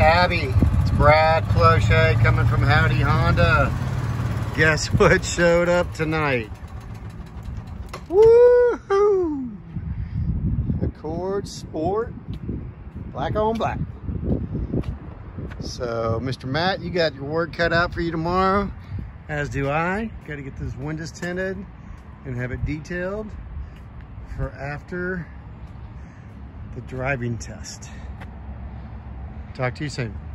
Abby. It's Brad Plauché coming from Howdy Honda. Guess what showed up tonight? Woohoo! Accord Sport, black on black. So, Mr. Matt, you got your work cut out for you tomorrow, as do I. Got to get those windows tinted and have it detailed for after the driving test. Talk to you soon.